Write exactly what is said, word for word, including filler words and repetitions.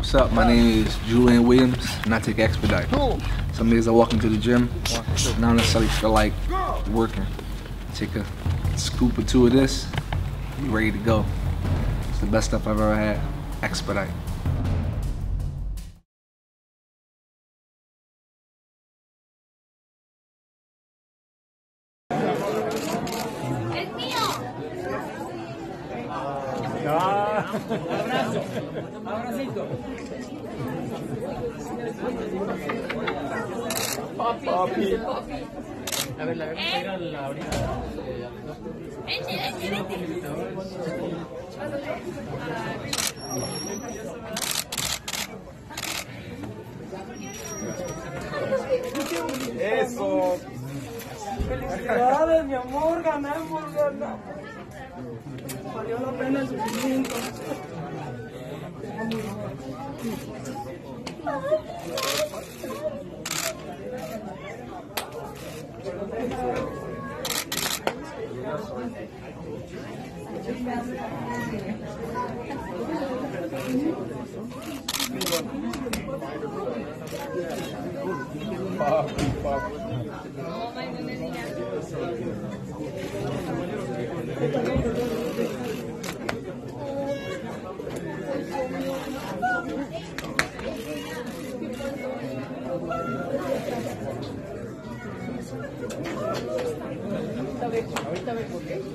What's up? My name is Julian Williams, and I take Expedite. Some days I walk into the gym, and I don't necessarily feel like working. Take a scoop or two of this, be ready to go. It's the best stuff I've ever had. Expedite. Abrazo, abracito. Papi. A ver, la verdad que era la ahorita. Vente, vente, vente. Eso. Felicidades, mi amor, ganamos, ganamos. Valió la pena el sufrimiento. Papi, papi. Ahorita ves por qué.